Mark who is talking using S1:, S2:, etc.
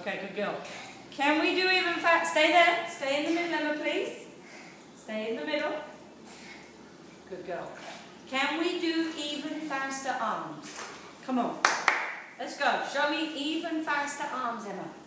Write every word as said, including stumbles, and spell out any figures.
S1: Okay, good girl. Can we do even faster? Stay there. Stay in the middle, Emma, please. Stay in the middle. Good girl. Can we do even faster arms? Come on. Let's go. Show me even faster arms, Emma.